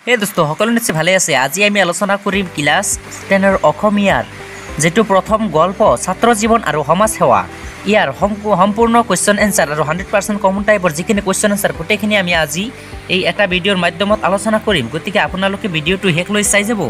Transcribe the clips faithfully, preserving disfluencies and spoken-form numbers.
এই দোস্ত সকলো নিশ্চয় ভালে আছে। আজি আমি আলোচনা কৰিম ক্লাছ টেনৰ অসমীয়াৰ যেটো প্ৰথম গল্প ছাত্ৰ জীৱন আৰু সমাজ সেৱা। ইয়াৰ সম্পূৰ্ণ কোৱেশ্চন এনসাৰ আৰু হাণ্ড্ৰেড পাৰ্চেণ্ট কমন টাইপৰ যিখিনি কোৱেশ্চন এনসাৰ গোটেইখিনি আমি আজি এই এটা ভিডিঅ'ৰ মাধ্যমত আলোচনা কৰিম। গতিকে আপোনালোকে ভিডিঅ'টো শেষলৈ চাই যাব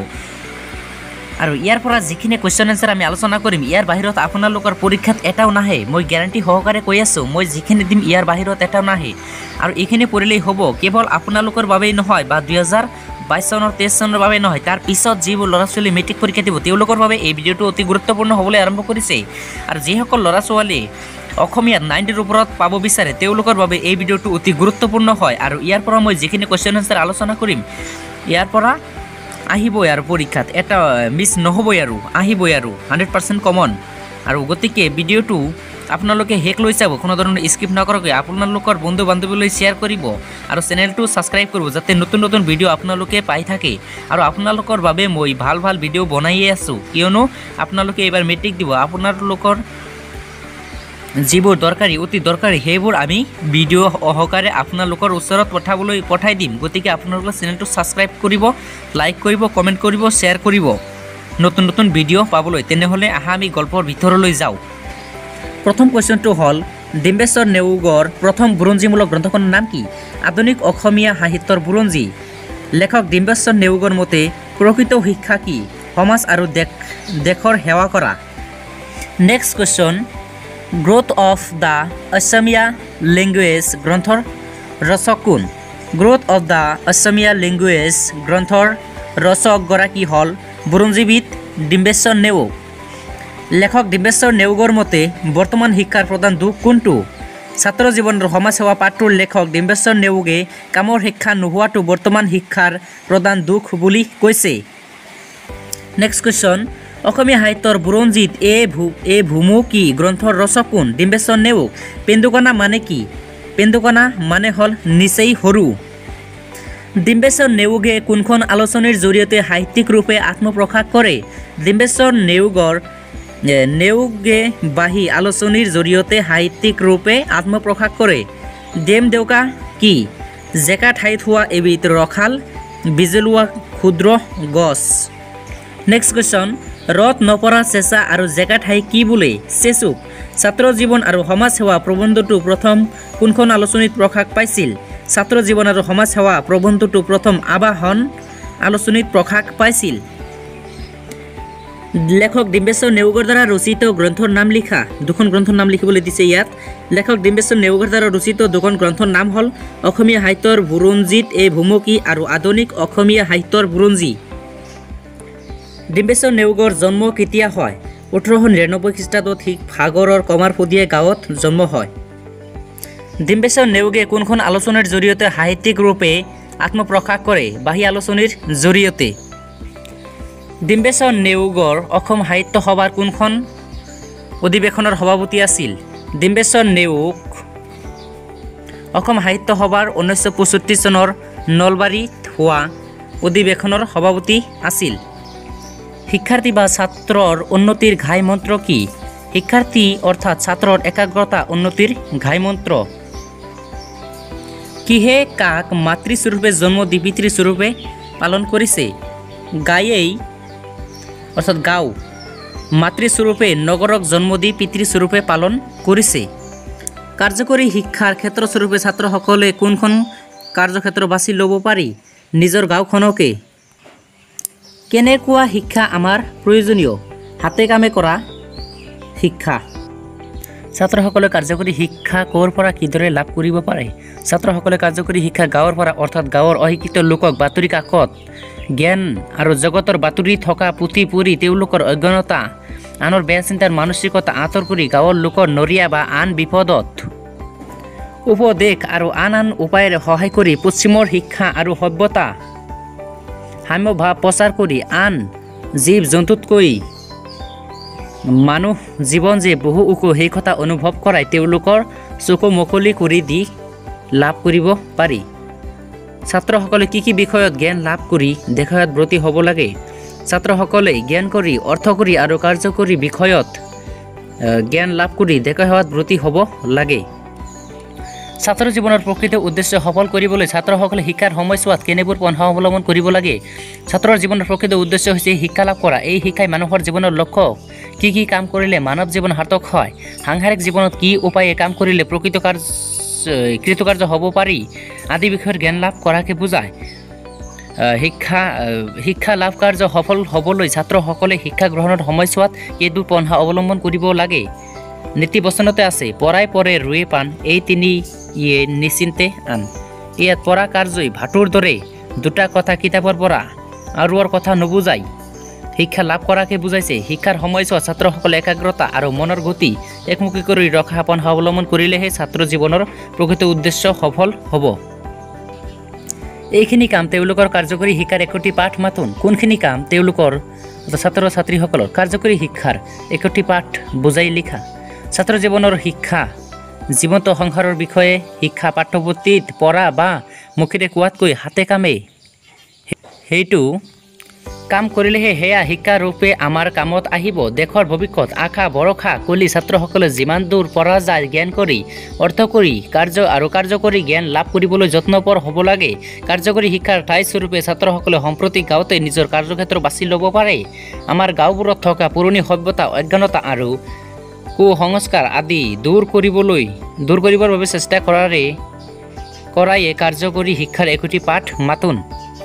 আৰু ইয়াৰ পৰা যিখিনি কোৱেশ্চন এনসাৰ আমি আলোচনা কৰিম ইয়াৰ বাহিৰত আপোনালোকৰ পৰীক্ষাত এটাও নাহে। মই গ্যাৰান্টি সহকাৰে কৈ আছো, মই যিখিনি দিম ইয়াৰ বাহিৰত এটাও নাহে আৰু এইখিনি পঢ়িলেই হ'ব। কেৱল আপোনালোকৰ বাবেই নহয় বা দুই হাজাৰ বাইছ চনৰ তেইছ চনৰ বাবে নহয়, তাৰ পিছত যিবোৰ ল'ৰা ছোৱালী মেট্ৰিক পৰীক্ষা দিব তেওঁলোকৰ বাবে এই ভিডিঅ'টো অতি গুৰুত্বপূৰ্ণ হ'বলৈ আৰম্ভ কৰিছে। আৰু যিসকল ল'ৰা ছোৱালী অসমীয়াত নাইণ্টিৰ ওপৰত পাব বিচাৰে তেওঁলোকৰ বাবে এই ভিডিঅ'টো অতি গুৰুত্বপূৰ্ণ হয়। আৰু ইয়াৰ পৰা মই যিখিনি কোৱেশ্চন এনসাৰ আলোচনা কৰিম ইয়াৰ পৰা আহিবই আৰু পৰীক্ষাত এটা মিছ নহ'বই আৰু আহিবই আৰু হাণ্ড্ৰেড পাৰ্চেণ্ট কমন। আৰু গতিকে ভিডিঅ'টো আপোনালোকে শেষলৈ চাব, কোনো ধৰণৰ স্কিপ নকৰাকৈ আপোনালোকৰ বন্ধু বান্ধৱীলৈ শ্বেয়াৰ কৰিব আৰু চেনেলটো ছাবস্ক্ৰাইব কৰিব যাতে নতুন নতুন ভিডিঅ' আপোনালোকে পাই থাকে। আৰু আপোনালোকৰ বাবে মই ভাল ভাল ভিডিঅ' বনাইয়ে আছোঁ, কিয়নো আপোনালোকে এইবাৰ মেট্ৰিক দিব। আপোনালোকৰ যিবোৰ দৰকাৰী অতি দৰকাৰী সেইবোৰ আমি ভিডিঅ' সহকাৰে আপোনালোকৰ ওচৰত পঠাবলৈ পঠাই দিম। গতিকে আপোনালোকৰ চেনেলটো ছাবস্ক্ৰাইব কৰিব, লাইক কৰিব, কমেণ্ট কৰিব, শ্বেয়াৰ কৰিব নতুন নতুন ভিডিঅ' পাবলৈ। তেনেহ'লে আহা আমি গল্পৰ ভিতৰলৈ যাওঁ। প্ৰথম কুৱেশ্যনটো হ'ল ডিম্বেশ্বৰ নেওগৰ প্ৰথম বুৰঞ্জীমূলক গ্ৰন্থখনৰ নাম কি? আধুনিক অসমীয়া সাহিত্যৰ বুৰঞ্জী। লেখক ডিম্বেশ্বৰ নেওগৰ মতে প্ৰকৃত শিক্ষা কি? সমাজ আৰু দেশ দেশৰ সেৱা কৰা। Next question, growth of the Asamiya language গ্ৰন্থৰ ৰচক কোন? Growth of the Asamiya language গ্ৰন্থৰ ৰচকগৰাকী হ'ল বুৰঞ্জীবিদ ডিম্বেশ্বৰ নেওগ। লেখক ডিম্বেশ্বৰ নেওগৰ মতে বৰ্তমান শিক্ষাৰ প্ৰধান দুখ কোনটো? ছাত্ৰ জীৱনৰ সমাজ সেৱা পাঠটোৰ লেখক ডিম্বেশ্বৰ নেওগে কামৰ শিক্ষা নোহোৱাটো বৰ্তমান শিক্ষাৰ প্ৰধান দুখ বুলি কৈছে। নেক্সট কুৱেশ্যন, অসমীয়া সাহিত্যৰ বুৰঞ্জীত এ ভূ এ ভুমুকি গ্ৰন্থৰ ৰচক কোন? ডিম্বেশ্বৰ নেওগ। পেন্দুকণা মানে কি? পেন্দুকণা মানে হ'ল নিচেই সৰু। ডিম্বেশ্বৰ নেওগে কোনখন আলোচনীৰ জৰিয়তে সাহিত্যিক ৰূপে আত্মপ্ৰকাশ কৰে? ডিম্বেশ্বৰ নেওগৰ নেওগে বাহী আলোচনীৰ জৰিয়তে সাহিত্যিক ৰূপে আত্মপ্ৰকাশ কৰে। ডেম ডেউকা কি? জেকা ঠাইত হোৱা এবিধ ৰসাল বিজলুৱা ক্ষুদ্ৰ গছ। নেক্সট কুৱেশ্যন, ৰদ নপৰা চেঁচা আৰু জেকা ঠাই কি বোলে? চেচুক। ছাত্ৰ জীৱন আৰু সমাজ সেৱা প্ৰবন্ধটো প্ৰথম কোনখন আলোচনীত প্ৰকাশ পাইছিল? ছাত্ৰ জীৱন আৰু সমাজ সেৱা প্ৰবন্ধটো প্ৰথম আবাহন আলোচনীত প্ৰকাশ পাইছিল। লেখক ডিম্বেশ্বৰ নেওগৰ দ্বাৰা ৰচিত গ্ৰন্থৰ নাম লিখা। দুখন গ্ৰন্থৰ নাম লিখিবলৈ দিছে ইয়াত। লেখক ডিম্বেশ্বৰ নেওগৰ দ্বাৰা ৰচিত দুখন গ্ৰন্থৰ নাম হ'ল অসমীয়া সাহিত্যৰ বুৰঞ্জীত এ ভুমুকি আৰু আধুনিক অসমীয়া সাহিত্যৰ বুৰঞ্জী। ডিম্বেশ্বৰ নেওগৰ জন্ম কেতিয়া হয়? ওঠৰশ নিৰান্নব্বৈ খ্ৰীষ্টাব্দত শিৱসাগৰৰ কমাৰফুদিয়া গাঁৱত জন্ম হয়। ডিম্বেশ্বৰ নেওগে কোনখন আলোচনীৰ জৰিয়তে সাহিত্যিক ৰূপে আত্মপ্ৰকাশ কৰে? বাহী আলোচনীৰ জৰিয়তে। ডিম্বেশ্বৰ নেওগৰ অসম সাহিত্য সভাৰ কোনখন অধিৱেশনৰ সভাপতি আছিল? ডিম্বেশ্বৰ নেওগ অসম সাহিত্য সভাৰ ঊনৈছশ পঁয়ষষ্ঠি চনৰ নলবাৰীত হোৱা অধিৱেশনৰ সভাপতি আছিল। শিক্ষাৰ্থী বা ছাত্ৰৰ উন্নতিৰ ঘাই মন্ত্ৰ কি? শিক্ষাৰ্থী অৰ্থাৎ ছাত্ৰৰ একাগ্ৰতা উন্নতিৰ ঘাই মন্ত্ৰ। কিহে কাক মাতৃস্বৰূপে জন্ম দি পিতৃস্বৰূপে পালন কৰিছে? গায়েই অৰ্থাৎ গাঁও মাতৃস্বৰূপে নগৰক জন্ম দি পিতৃস্বৰূপে পালন কৰিছে। কাৰ্যকৰী শিক্ষাৰ ক্ষেত্ৰস্বৰূপে ছাত্ৰসকলে কোনখন কাৰ্যক্ষেত্ৰ বাছি ল'ব পাৰি? নিজৰ গাঁওখনকে। কেনেকুৱা শিক্ষা আমাৰ প্ৰয়োজনীয়? হাতে কামে কৰা শিক্ষা। ছাত্ৰসকলে কাৰ্যকৰী শিক্ষা ক'ৰ পৰা কিদৰে লাভ কৰিব পাৰে? ছাত্ৰসকলে কাৰ্যকৰী শিক্ষা গাঁৱৰ পৰা অৰ্থাৎ গাঁৱৰ অশিক্ষিত লোকক বাতৰি কাকত জ্ঞান আৰু জগতৰ বাতৰি থকা পুথি পঢ়ি তেওঁলোকৰ অজ্ঞানতা আনৰ বেয়া চিন্তাৰ মানসিকতা আঁতৰ কৰি গাঁৱৰ লোকৰ নৰিয়া বা আন বিপদত উপদেশ আৰু আন আন উপায়েৰে সহায় কৰি পশ্চিমৰ শিক্ষা আৰু সভ্যতা সাম্যভাৱ প্ৰচাৰ কৰি আন জীৱ জন্তুতকৈ মানুহ জীৱন যে বহু ওখ সেই কথা অনুভৱ কৰাই তেওঁলোকৰ চকু মুকলি কৰি দি লাভ কৰিব পাৰি। ছাত্ৰসকলে কি কি বিষয়ত জ্ঞান লাভ কৰি দেখাত ব্ৰতী হ'ব লাগে? ছাত্ৰসকলে জ্ঞান কৰি অৰ্থ কৰি আৰু কাৰ্যকৰী বিষয়ত জ্ঞান লাভ কৰি দেখাত ব্ৰতী হ'ব লাগে। ছাত্ৰ জীৱনৰ প্ৰকৃত উদ্দেশ্য সফল কৰিবলৈ ছাত্ৰসকলে শিক্ষাৰ সময়ছোৱাত কেনেবোৰ পন্থা অৱলম্বন কৰিব লাগে। ছাত্ৰৰ জীৱনৰ প্ৰকৃত উদ্দেশ্য হৈছে শিক্ষা লাভ কৰা। এই শিক্ষাই মানুহৰ জীৱনৰ লক্ষ্য কি কি কাম কৰিলে মানৱ জীৱন সাৰ্থক হয়, সাংসাৰিক জীৱনত কি উপায়ে কাম কৰিলে প্ৰকৃত কাৰ্য কৃতকাৰ্য হ'ব পাৰি আদি বিষয়ৰ জ্ঞান লাভ কৰাকে বুজায়। শিক্ষা শিক্ষা লাভ কাৰ্য সফল হ'বলৈ ছাত্ৰসকলে শিক্ষা গ্ৰহণৰ সময়ছোৱাত কেইবোৰ পন্থা অৱলম্বন কৰিব লাগে। নীতি বচনতে আছে, পৰাই পৰে ৰুৱে পাণ, এই তিনি ইয়ে নিশ্চিন্তে আন। ইয়াত পৰা কাৰ্যই ভাটুৰ দৰে দুটা কথা কিতাপৰ পৰা আৰুৰ কথা নুবুজাই শিক্ষা লাভ কৰাকে বুজাইছে। শিক্ষাৰ সময়ছোৱাত ছাত্ৰসকলে একাগ্ৰতা আৰু মনৰ গতি একমুখী কৰি ৰখা পন্থা অৱলম্বন কৰিলেহে ছাত্ৰ জীৱনৰ প্ৰকৃত উদ্দেশ্য সফল হ'ব। এইখিনি কাম তেওঁলোকৰ কাৰ্যকৰী শিক্ষাৰ একোটি পাঠ মাথোন। কোনখিনি কাম তেওঁলোকৰ ছাত্ৰ ছাত্ৰীসকলৰ কাৰ্যকৰী শিক্ষাৰ একোটি পাঠ বুজাই লিখা। ছাত্ৰ জীৱনৰ শিক্ষা জীৱন্ত সংসাৰৰ বিষয়ে শিক্ষা পাঠ্যপুথিত পঢ়া বা মুখেৰে কোৱাতকৈ হাতে কামে সেইটো কাম কৰিলেহে সেয়া শিক্ষা ৰূপে আমাৰ কামত আহিব। দেশৰ ভৱিষ্যত আশা ভৰসা কৰি ছাত্ৰসকলে যিমান দূৰ পৰা যায় জ্ঞান কৰি অৰ্থ কৰি কাৰ্য আৰু কাৰ্যকৰী জ্ঞান লাভ কৰিবলৈ যত্নপৰ হ'ব লাগে। কাৰ্যকৰী শিক্ষাৰ ঠাইস্বৰূপে ছাত্ৰসকলে সম্প্ৰতি গাঁৱতে নিজৰ কাৰ্যক্ষেত্ৰ বাছি ল'ব পাৰে। আমাৰ গাঁওবোৰত থকা পুৰণি সভ্যতা অজ্ঞানতা আৰু কুসংস্কাৰ আদি দূৰ কৰিবলৈ দূৰ কৰিবৰ বাবে চেষ্টা কৰাৰে কৰায়ে কাৰ্যকৰী শিক্ষাৰ একোটি পাঠ মাথোন।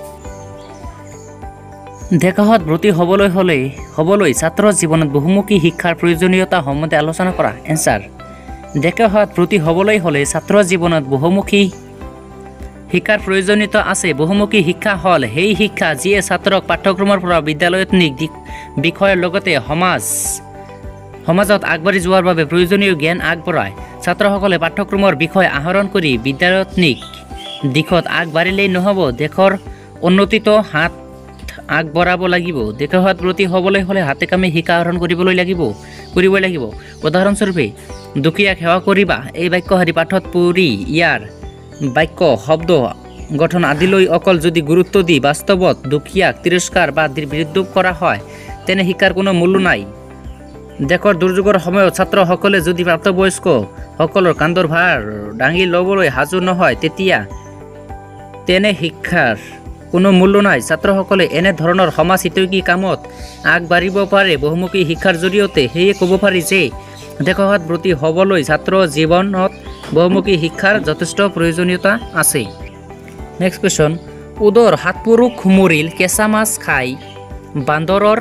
দেশত ব্ৰতী হ'বলৈ হ'লে হ'বলৈ ছাত্ৰৰ জীৱনত বহুমুখী শিক্ষাৰ প্ৰয়োজনীয়তা সম্বন্ধে আলোচনা কৰা। এনচাৰ: দেশত ব্ৰতী হ'বলৈ হ'লে ছাত্ৰৰ জীৱনত বহুমুখী শিক্ষাৰ প্ৰয়োজনীয়তা আছে। বহুমুখী শিক্ষা হ'ল সেই শিক্ষা যিয়ে ছাত্ৰক পাঠ্যক্ৰমৰ পৰা বিদ্যালয়তনিক বিষয়ৰ লগতে সমাজ সমাজত আগবাঢ়ি যোৱাৰ বাবে প্ৰয়োজনীয় জ্ঞান আগবঢ়ায়। ছাত্ৰসকলে পাঠ্যক্ৰমৰ বিষয় আহৰণ কৰি বিদ্যালয়তনিক দিশত আগবাঢ়িলেই নহ'ব, দেশৰ উন্নতিতো হাত আগবঢ়াব লাগিব। দেশত ব্ৰতী হ'বলৈ হ'লে হাতে কামে শিক্ষা আহৰণ কৰিবলৈ লাগিব কৰিবই লাগিব। উদাহৰণস্বৰূপে দুখীয়াক সেৱা কৰিবা এই বাক্যশাৰী পাঠত পঢ়ি ইয়াৰ বাক্য শব্দ গঠন আদিলৈ অকল যদি গুৰুত্ব দি বাস্তৱত দুখীয়াক তিৰস্কাৰ বা বিৰোধ কৰা হয় তেনে শিক্ষাৰ কোনো মূল্য নাই। দেশৰ দুৰ্যোগৰ সময়ত ছাত্ৰসকলে যদি প্ৰাপ্তবয়স্ক সকলৰ কান্ধৰ ভাৰ দাঙি ল'বলৈ সাজু নহয় তেতিয়া তেনে শিক্ষাৰ কোনো মূল্য নাই। ছাত্ৰসকলে এনে ধৰণৰ সমাজ হিতৈষী কামত আগবাঢ়িব পাৰে বহুমুখী শিক্ষাৰ জৰিয়তে। সেয়ে ক'ব পাৰি যে দেশত ব্ৰতী হ'বলৈ ছাত্ৰ জীৱনত বহুমুখী শিক্ষাৰ যথেষ্ট প্ৰয়োজনীয়তা আছে। নেক্সট কুৱেশ্যন: উদৰ সাতপুৰুষ মৰিল কেঁচা মাছ খাই, বান্দৰৰ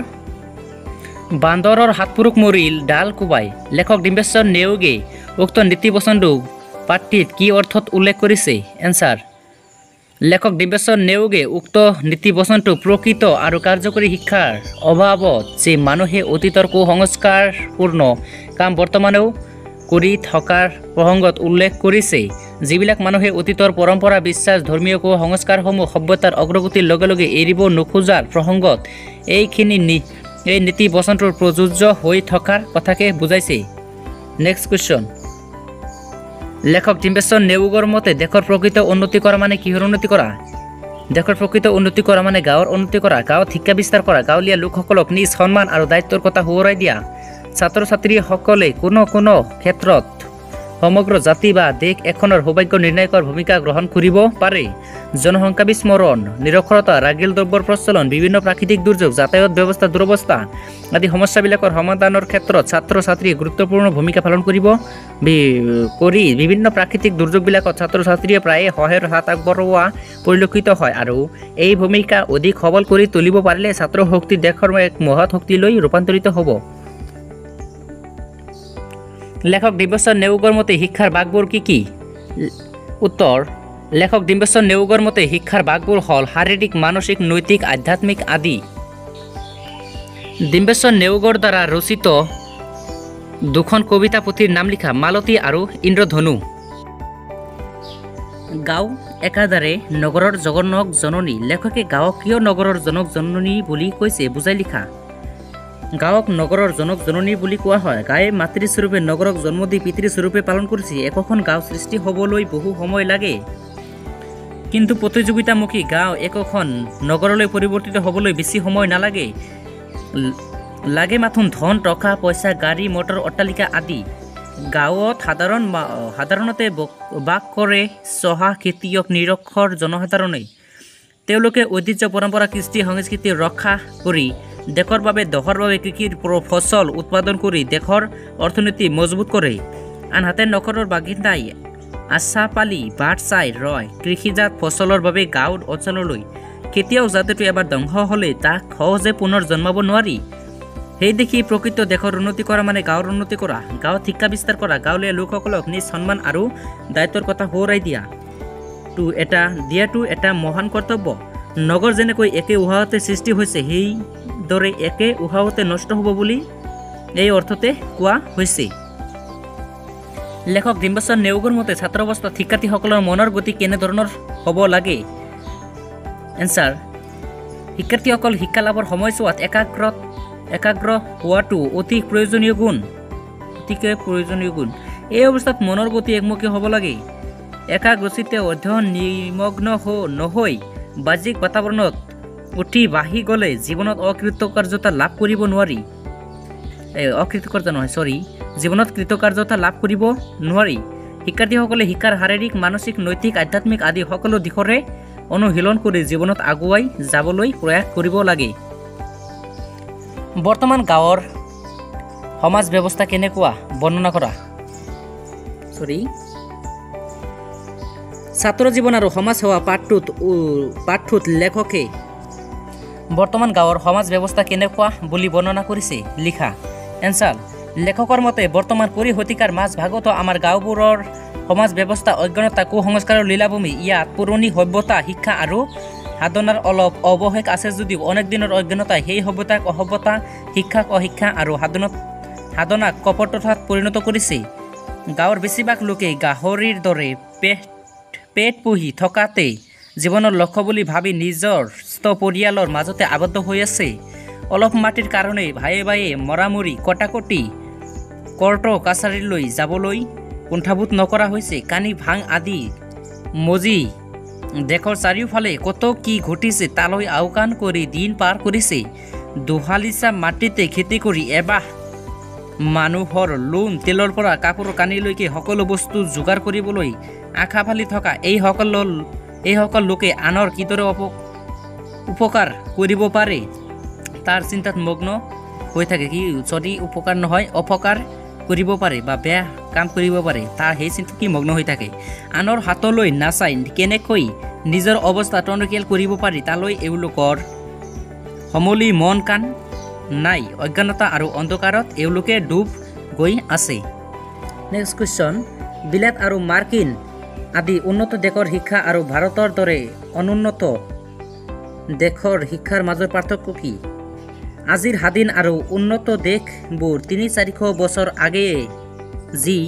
বান্দৰৰ সাতপুৰুষ মৰিল ডাল কোবাই। লেখক ডিম্বেশ্বৰ নেওগে উক্ত নীতি বচনটো পাঠটিত কি অৰ্থত উল্লেখ কৰিছে? এনচাৰ: লেখক ডিম্বেশ্বৰ নেওগে উক্ত নীতি বচনটো প্ৰকৃত আৰু কাৰ্যকৰী শিক্ষাৰ অভাৱত যে মানুহে অতীতৰ কুসংস্কাৰপূৰ্ণ কাম বৰ্তমানেও কৰি থকাৰ প্ৰসংগত উল্লেখ কৰিছে। যিবিলাক মানুহে অতীতৰ পৰম্পৰা বিশ্বাস ধৰ্মীয় কুসংস্কাৰসমূহ সভ্যতাৰ অগ্ৰগতিৰ লগে লগে এৰিব নোখোজাৰ প্ৰসংগত এইখিনি এই নীতি বচনটোৰ প্ৰযোজ্য হৈ থকাৰ কথাকে বুজাইছে। নেক্সট কুৱেশ্যন: লেখক ডিম্বেশ্বৰ নেওগৰ মতে দেশৰ প্ৰকৃত উন্নতি কৰা মানে কিহৰ উন্নতি কৰা? দেশৰ প্ৰকৃত উন্নতি কৰা মানে গাঁৱৰ উন্নতি কৰা, গাঁৱত শিক্ষা বিস্তাৰ কৰা, গাঁৱলীয়া লোকসকলক নিজ সন্মান আৰু দায়িত্বৰ কথা সোঁৱৰাই দিয়া। ছাত্ৰ ছাত্ৰীসকলে কোনো কোনো ক্ষেত্ৰত সমগ্ৰ জাতি বা দেশ এখনৰ সৌভাগ্য নিৰ্ণায়কৰ ভূমিকা গ্ৰহণ কৰিব পাৰে। জনসংখ্যা বিস্মৰণ, নিৰক্ষৰতা, ৰাগিল দ্ৰব্যৰ প্ৰচলন, বিভিন্ন প্ৰাকৃতিক দুৰ্যোগ, যাতায়াত ব্যৱস্থা দুৰৱস্থা আদি সমস্যাবিলাকৰ সমাধানৰ ক্ষেত্ৰত ছাত্ৰ ছাত্ৰীয়ে গুৰুত্বপূৰ্ণ ভূমিকা পালন কৰিব কৰি বিভিন্ন প্ৰাকৃতিক দুৰ্যোগবিলাকত ছাত্ৰ ছাত্ৰীয়ে প্ৰায়ে সহায়ৰ হাত আগবঢ়োৱা পৰিলক্ষিত হয় আৰু এই ভূমিকা অধিক সবল কৰি তুলিব পাৰিলে ছাত্ৰ শক্তি দেশৰ এক মহৎ শক্তিলৈ ৰূপান্তৰিত হ'ব। লেখক ডিম্বেশ্বৰ নেওগৰ মতে শিক্ষাৰ ভাগবোৰ কি কি? উত্তৰ: লেখক ডিম্বেশ্বৰ নেওগৰ মতে শিক্ষাৰ ভাগবোৰ হ'ল শাৰীৰিক, মানসিক, নৈতিক, আধ্যাত্মিক আদি। ডিম্বেশ্বৰ নেওগৰ দ্বাৰা ৰচিত দুখন কবিতা পুথিৰ নাম লিখা। মালতী আৰু ইন্দ্ৰধনু। গাঁও একাধাৰে নগৰৰ জগন্নক জননী। লেখকে গাঁৱক কিয় নগৰৰ জনক জননী বুলি কৈছে বুজাই লিখা। গাঁৱক নগৰৰ জনক জননী বুলি কোৱা হয়। গাঁৱে মাতৃস্বৰূপে নগৰক জন্ম দি পিতৃস্বৰূপে পালন কৰিছে। একোখন গাঁও সৃষ্টি হ'বলৈ বহু সময় লাগে, কিন্তু প্ৰতিযোগিতামুখী গাঁও একোখন নগৰলৈ পৰিৱৰ্তিত হ'বলৈ বেছি সময় নালাগে। লাগে মাথোন ধন, টকা পইচা, গাড়ী মটৰ, অট্টালিকা আদি। গাঁৱত সাধাৰণ সাধাৰণতে বাস কৰে চহা খেতিয়ক নিৰক্ষৰ জনসাধাৰণে। তেওঁলোকে ঐতিহ্য পৰম্পৰা কৃষ্টি সংস্কৃতি ৰক্ষা কৰি দেশৰ বাবে দহৰ বাবে কৃষিৰ ফচল উৎপাদন কৰি দেশৰ অৰ্থনীতি মজবুত কৰে। আনহাতে নগৰৰ বাসিন্দাই আশা পালি বাট চাই ৰয় কৃষিজাত ফচলৰ বাবে গাঁৱৰ অঞ্চললৈ। খেতিয়ক জাতিটো এবাৰ ধ্বংস হ'লে তাক সহজে পুনৰ জন্মাব নোৱাৰি। সেই দেখি প্ৰকৃত দেশৰ উন্নতি কৰা মানে গাঁৱৰ উন্নতি কৰা, গাঁৱত শিক্ষা বিস্তাৰ কৰা, গাঁৱলীয়া লোকসকলক নিজ সন্মান আৰু দায়িত্বৰ কথা সোঁৱৰাই দিয়া টো এটা দিয়াটো এটা মহান কৰ্তব্য। নগৰ যেনেকৈ একে উশাহতে সৃষ্টি হৈছে সেইদৰে একে উশাহতে নষ্ট হ'ব বুলি এই অৰ্থতে কোৱা হৈছে। লেখক ডিম্বেশ্বৰ নেওগৰ মতে ছাত্ৰ অৱস্থাত শিক্ষাৰ্থীসকলৰ মনৰ গতি কেনেধৰণৰ হ'ব লাগে? এনচাৰ: শিক্ষাৰ্থীসকল শিক্ষা লাভৰ সময়ছোৱাত একাগ্ৰ একাগ্ৰ হোৱাটো অতি প্ৰয়োজনীয় গুণ অতিকে প্ৰয়োজনীয় গুণ এই অৱস্থাত মনৰ গতি একমুখী হ'ব লাগে। একাগ্ৰচিত্তে অধ্যয়ন নিমগ্ন নহৈ বাহ্যিক বাতাবৰণত উঠি বাঢ়ি গ'লে জীৱনত অকৃতকাৰ্যতা লাভ কৰিব নোৱাৰি অকৃতকাৰ্য নহয় চৰি জীৱনত কৃতকাৰ্যতা লাভ কৰিব নোৱাৰি। শিক্ষাৰ্থীসকলে শিক্ষাৰ শাৰীৰিক মানসিক নৈতিক আধ্যাত্মিক আদি সকলো দিশৰে অনুশীলন কৰি জীৱনত আগুৱাই যাবলৈ প্ৰয়াস কৰিব লাগে। বৰ্তমান গাঁৱৰ সমাজ ব্যৱস্থা কেনেকুৱা বৰ্ণনা কৰা। চৰি ছাত্ৰ জীৱন আৰু সমাজ সেৱা পাঠটোত পাঠটোত লেখকে বৰ্তমান গাঁৱৰ সমাজ ব্যৱস্থা কেনেকুৱা বুলি বৰ্ণনা কৰিছে লিখা। এনচাৰ: লেখকৰ মতে বৰ্তমান কুৰি শতিকাৰ মাজ ভাগতো আমাৰ গাঁওবোৰৰ সমাজ ব্যৱস্থা অজ্ঞানতা কুসংস্কাৰৰ লীলাভূমি। ইয়াত পুৰণি সভ্যতা শিক্ষা আৰু সাধনাৰ অলপ অৱশেষ আছে যদিও অনেক দিনৰ অজ্ঞানতাই সেই সভ্যতাক অসভ্যতা শিক্ষাক অশিক্ষা আৰু সাধনত সাধনাক কপটতাত পৰিণত কৰিছে। গাঁৱৰ বেছিভাগ লোকেই গাহৰিৰ দৰে পেট পেট পুহি থকাতে জীৱনৰ লক্ষ্য বুলি ভাবি নিজৰ পৰিয়ালৰ মাজতে আবদ্ধ হৈ আছে। অলপ মাটিৰ কাৰণে ভায়ে ভায়ে মৰামৰি কটাকটি কৰ্ট কাছাৰীলৈ যাবলৈ কুণ্ঠাবোধ নকৰা হৈছে। কানি ভাং আদি মজি দেশৰ চাৰিওফালে কত কি ঘটিছে তালৈ আওকাণ কৰি দিন পাৰ কৰিছে। দুহালিচা মাটিতে খেতি কৰি এবাহ মানুহৰ লোন তেলৰ পৰা কাপোৰ কানিলৈকে সকলো বস্তু যোগাৰ কৰিবলৈ আশা ফালি থকা এই সকল এই সকল লোকে আনৰ কিদৰে উপকাৰ কৰিব পাৰে তাৰ চিন্তাত মগ্ন হৈ থাকে। কি যদি উপকাৰ নহয় অপকাৰ কৰিব পাৰে বা বেয়া কাম কৰিব পাৰে তাৰ সেই চিন্তাত কি মগ্ন হৈ থাকে। আনৰ হাতলৈ নাচাই কেনেকৈ নিজৰ অৱস্থা টনকিয়াল কৰিব পাৰি তালৈ এওঁলোকৰ সমলি মন কাণ নাই। অজ্ঞানতা আৰু অন্ধকাৰত এওঁলোকে ডুব গৈ আছে। নেক্সট কুৱেশ্যন: বিলাত আৰু মাৰ্কিন আদি উন্নত দেশৰ শিক্ষা আৰু ভাৰতৰ দৰে অনুন্নত দেশৰ শিক্ষাৰ মাজৰ পাৰ্থক্য কি? আজিৰ স্বাধীন আৰু উন্নত দেশবোৰ তিনি চাৰিশ বছৰ আগেয়ে যি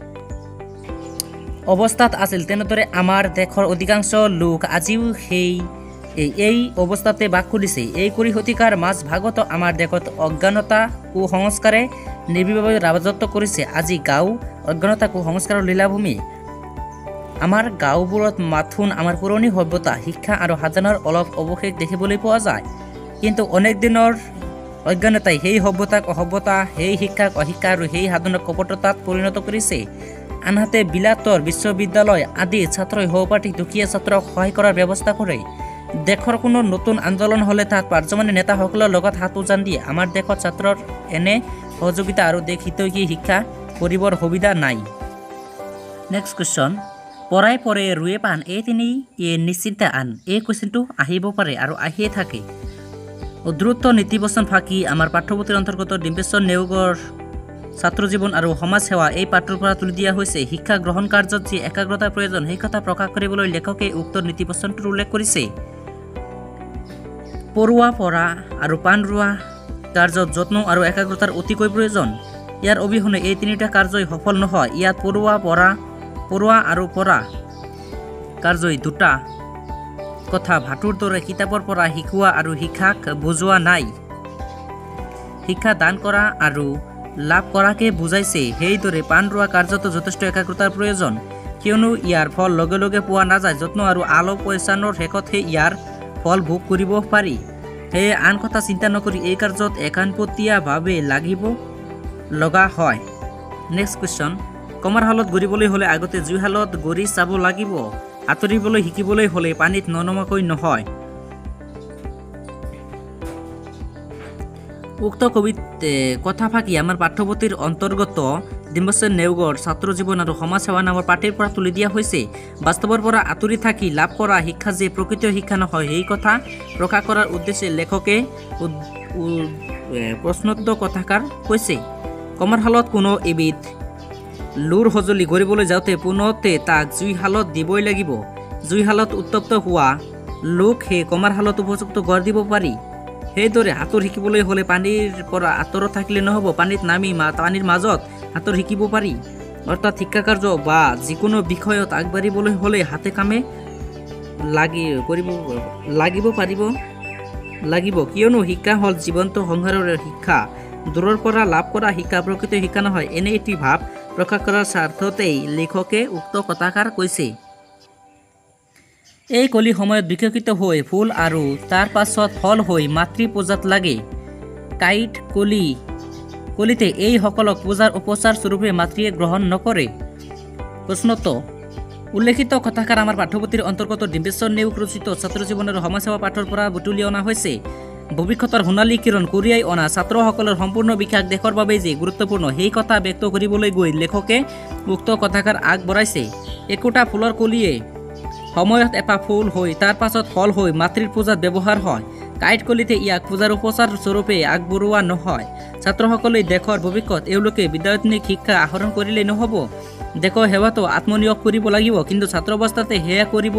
অৱস্থাত আছিল তেনেদৰে আমাৰ দেশৰ অধিকাংশ লোক আজিও সেই এই অৱস্থাতে বাস কৰিছে। এই কুৰি শতিকাৰ মাজ ভাগতো আমাৰ দেশত অজ্ঞানতা কুসংস্কাৰে নিৰ্বিবাদভাৱে ৰাজত্ব কৰিছে। আজি গাঁও অজ্ঞানতা কুসংস্কাৰৰ লীলাভূমি। আমাৰ গাঁওবোৰত মাথোন আমাৰ পুৰণি সভ্যতা শিক্ষা আৰু সাধনাৰ অলপ অৱশেষ দেখিবলৈ পোৱা যায়। কিন্তু অনেক দিনৰ অজ্ঞানতাই সেই সভ্যতাক অসভ্যতা সেই শিক্ষাক অশিক্ষা আৰু সেই সাধনাক কপটতাত পৰিণত কৰিছে। আনহাতে বিলাতৰ বিশ্ববিদ্যালয় আদি ছাত্ৰই সহপাঠী দুখীয়া ছাত্ৰক সহায় কৰাৰ ব্যৱস্থা কৰে। দেশৰ কোনো নতুন আন্দোলন হ'লে তাত পাৰ্যমানী নেতাসকলৰ লগত হাত উজান দিয়ে। আমাৰ দেশত ছাত্ৰৰ এনে সহযোগিতা আৰু দেশ হিতৈষী শিক্ষা কৰিবৰ সুবিধা নাই। নেক্সট কুৱেশ্যন: পৰাই পৰে ৰুৱে পাণ এই তিনি এ নিশ্চিন্তে আন এই কুৱেশ্যনটো আহিব পাৰে আৰু আহিয়ে থাকে। দ্ৰুত নীতিবচন ফাঁকি আমাৰ পাঠ্যপুথিৰ অন্তৰ্গত ডিম্বেশ্বৰ নেওগৰ ছাত্ৰ জীৱন আৰু সমাজ সেৱা এই পাঠটোৰ পৰা তুলি দিয়া হৈছে। শিক্ষা গ্ৰহণ কাৰ্যত যি একাগ্ৰতাৰ প্ৰয়োজন সেই কথা প্ৰকাশ কৰিবলৈ লেখকে উক্ত নীতিবচনটোৰ উল্লেখ কৰিছে। পৰুৱা পৰা আৰু পাণ ৰোৱা কাৰ্যত যত্ন আৰু একাগ্ৰতাৰ অতিকৈ প্ৰয়োজন। ইয়াৰ অবিহনে এই তিনিটা কাৰ্যই সফল নহয়। ইয়াত পৰুৱা পৰা পৰুৱা আৰু পৰা কাৰ্যই দুটা কথা ভাটুৰ দৰে কিতাপৰ পৰা শিকোৱা আৰু শিক্ষাক বুজোৱা নাই। শিক্ষা দান কৰা আৰু লাভ কৰাকে বুজাইছে। সেইদৰে পাণ ৰোৱা কাৰ্যতো যথেষ্ট একাগ্ৰতাৰ প্ৰয়োজন, কিয়নো ইয়াৰ ফল লগে লগে পোৱা নাযায়। যত্ন আৰু আলপ পইচানৰ শেষতহে ইয়াৰ ফল ভোগ কৰিব পাৰি। সেয়ে আন কথা চিন্তা নকৰি এই কাৰ্যত একানপতীয়াভাৱে লাগিব লগা হয়। নেক্সট কুৱেশ্যন, কমাৰ হালত গৰিবলৈ হ'লে আগতে জুই হালত গৰি চাব লাগিব, আঁতৰিবলৈ শিকিবলৈ হ'লে পানীত ননমাকৈ নহয়। উক্ত কবিত কথাফাকি আমাৰ পাঠ্যপুথিৰ অন্তৰ্গত ডিম্বচেন নেওগৰ ছাত্ৰ জীৱন আৰু সমাজ সেৱা নামৰ পাঠৰ পৰা তুলি দিয়া হৈছে। বাস্তৱৰ পৰা আঁতৰি থাকি লাভ কৰা শিক্ষা যে প্ৰকৃত শিক্ষা নহয় সেই কথা প্ৰকাশ কৰাৰ উদ্দেশ্যে লেখকে প্ৰশ্নোত্তৰ কথাষাৰ কৈছে। কমাৰ শালত কোনো এবিধ লুৰ সঁজুলি গঢ়িবলৈ যাওঁতে পোনতে তাক জুই শালত দিবই লাগিব। জুই শালত উত্তপ্ত হোৱা লোক সেই কমাৰ শালত উপযুক্ত গঢ় দিব পাৰি। সেইদৰে সাঁতোৰ শিকিবলৈ হ'লে পানীৰ পৰা আঁতৰত থাকিলে নহ'ব, পানীত নামি পানীৰ মাজত সাঁতোৰ শিকিব পাৰি। অৰ্থাৎ শিক্ষা কাৰ্য বা যিকোনো বিষয়ত আগবাঢ়িবলৈ হ'লে হাতে কামে লাগি কৰিব লাগিব পাৰিব লাগিব কিয়নো শিক্ষা হ'ল জীৱন্ত সংসাৰৰ শিক্ষা। দূৰৰ পৰা লাভ কৰা শিক্ষা প্ৰকৃত শিক্ষা নহয়, এনে এটি ভাৱ প্ৰকাশ কৰাৰ স্বাৰ্থতেই লেখকে উক্ত কথাষাৰ কৈছে। এই কলি সময়ত বিকশিত হৈ ফুল আৰু তাৰ পাছত ফল হৈ মাতৃ পূজাত লাগে। কাইট কলি কলিতে এইসকলক পূজাৰ উপচাৰ স্বৰূপে মাতৃয়ে গ্ৰহণ নকৰে। প্ৰশ্নোত্তৰ, উল্লেখিত কথাষাৰ আমাৰ পাঠ্যপুথিৰ অন্তৰ্গত ডিম্বেশ্বৰ নেওগ ৰচিত ছাত্ৰ জীৱন আৰু সমাজ সেৱা পাঠৰ পৰা বুটলি অনা হৈছে। ভৱিষ্যতৰ সোণালী কিৰণ কঢ়িয়াই অনা ছাত্ৰসকলৰ সম্পূৰ্ণ বিকাশ দেশৰ বাবে যে গুৰুত্বপূৰ্ণ সেই কথা ব্যক্ত কৰিবলৈ গৈ লেখকে উক্ত কথাষাৰ আগবঢ়াইছে। একোটা ফুলৰ কলিয়ে সময়ত এপাহ ফুল হৈ তাৰ পাছত ফল হৈ মাতৃৰ পূজাত ব্যৱহাৰ হয়। কাইট কলিতে ইয়াক পূজাৰ উপচাৰ স্বৰূপে আগবঢ়োৱা নহয়। ছাত্ৰসকলে দেশৰ ভৱিষ্যত, এওঁলোকে বিদ্যায়তনিক শিক্ষা আহৰণ কৰিলেই নহ'ব, দেশৰ সেৱাতো আত্মনিয়োগ কৰিব লাগিব। কিন্তু ছাত্ৰ অৱস্থাতে সেয়া কৰিব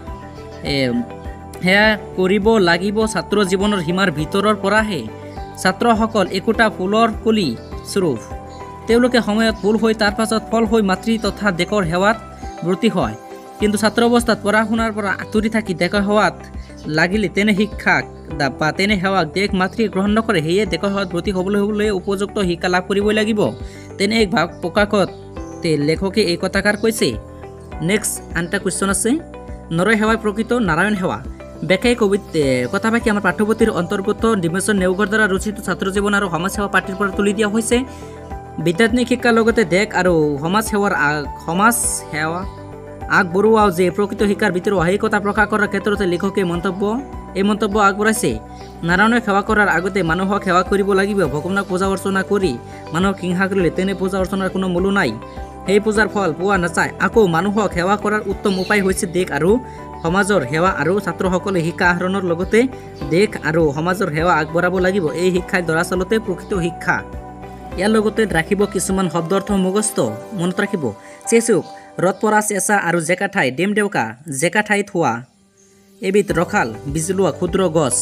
সেয়া কৰিব লাগিব ছাত্ৰ জীৱনৰ সীমাৰ ভিতৰৰ পৰাহে। ছাত্ৰসকল একোটা ফুলৰ কলি স্বৰূপ, তেওঁলোকে সময়ত ফুল হৈ তাৰ পাছত ফল হৈ মাতৃ তথা দেশৰ সেৱাত ব্ৰতী হয়। কিন্তু ছাত্ৰ অৱস্থাত পঢ়া শুনাৰ পৰা আঁতৰি থাকি দেশৰ সেৱাত লাগিলে তেনে শিক্ষাক বা তেনে সেৱাক দেশ মাতৃয়ে গ্ৰহণ নকৰে। সেয়ে দেশৰ সেৱাত ব্ৰতী হ'বলৈ হ'বলৈ উপযুক্ত শিক্ষা লাভ কৰিবই লাগিব। তেনে এক ভাৱ প্ৰকাশত লেখকে এই কথাষাৰ কৈছে। নেক্সট আন এটা কুৱেশ্যন আছে, নৰ সেৱাই প্ৰকৃত নাৰায়ণ সেৱা। ব্যাখ্যাই কবিত কথাফাকি আমাৰ পাঠ্যপুথিৰ অন্তৰ্গত ডিম্বেশ্বৰ নেওগৰ দ্বাৰা ৰচিত ছাত্ৰ জীৱন আৰু সমাজ সেৱা পাঠৰ পৰা তুলি দিয়া হৈছে। বিদ্যায়তনিক শিক্ষাৰ লগতে দেশ আৰু সমাজ সেৱাৰ সমাজ সেৱা আগবঢ়োৱাও যে প্ৰকৃত শিক্ষাৰ ভিতৰত সেই কথা প্ৰকাশ কৰাৰ ক্ষেত্ৰতে লেখকে মন্তব্য এই মন্তব্য আগবঢ়াইছে। নাৰায়ণক সেৱা কৰাৰ আগতে মানুহক সেৱা কৰিব লাগিব। ভগৱানক পূজা অৰ্চনা কৰি মানুহক হিংসা কৰিলে তেনে পূজা অৰ্চনাৰ কোনো মূল্য নাই, সেই পূজাৰ ফল পোৱা নাযায়। আকৌ মানুহক সেৱা কৰাৰ উত্তম উপায় হৈছে দেশ আৰু সমাজৰ সেৱা, আৰু ছাত্ৰসকলে শিক্ষা আহৰণৰ লগতে দেশ আৰু সমাজৰ সেৱা আগবঢ়াব লাগিব। এই শিক্ষাই দৰাচলতে প্ৰকৃত শিক্ষা। ইয়াৰ লগতে ৰাখিব কিছুমান শব্দাৰ্থ মুখস্থ মনত ৰাখিব। চেচুক ৰদ পৰা চেঁচা আৰু জেকা ঠাই, ডেম ডেউকা জেকা ঠাইত হোৱা, এবিধ ৰখাল বিজলোৱা ক্ষুদ্ৰ গছ।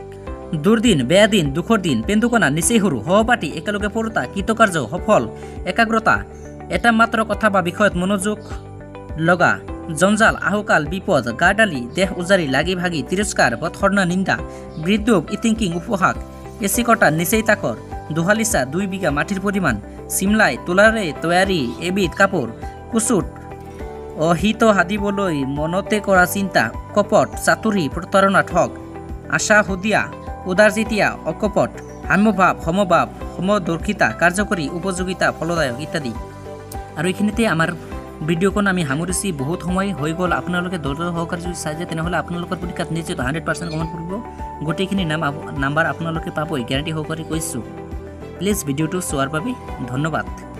দুৰ্দিন বেয়া দিন দুখৰ দিন, পেন্দুকণা নিচেই সৰু, সহপাঠী একেলগে পৰোতা, কৃতকাৰ্য সফল, একাগ্ৰতা এটা মাত্ৰ কথা বা বিষয়ত মনোযোগ লগা, জঞ্জাল আহুকাল বিপদ, গাৰ্ডালি দেহ উজাৰি লাগি ভাগি, তিৰস্কাৰ বৎসৰ্ণা নিন্দা, বিদ্ৰূপ ইটিংকিং উপহাস, এচিকটা নিচেই তাকৰ, দুহালিচা দুই বিঘা মাটিৰ পৰিমাণ, চিমলাই তোলাৰে তৈয়াৰী এবিধ কাপোৰ, কুচুট অহিত সাধিবলৈ মনতে কৰা চিন্তা, কপট চাতুৰী প্ৰতাৰণা ঠগ, আশা সুদিয়া উদাৰজিতিয়া অকপট, সাম্যভাৱ সমভাৱ সমদৰ্শিতা কাৰ্যকৰী উপযোগিতা ফলদায়ক ইত্যাদি। আৰু এইখিনিতে আমাৰ ভিডিঅ'খন আমি সামৰিছি। বহুত সময় হৈ গ'ল, আপোনালোকে ধৈৰ্য সহকাৰে যদি চাই যায় তেনেহ'লে আপোনালোকৰ পৰীক্ষাত নিশ্চিত হাণ্ড্ৰেড পাৰ্চেণ্ট কমন পৰিব। গোটেইখিনি নাম নাম্বাৰ আপোনালোকে পাবই, গেৰাণ্টি সহকাৰে কৈছোঁ। প্লিজ ভিডিঅ'টো চোৱাৰ বাবে ধন্যবাদ।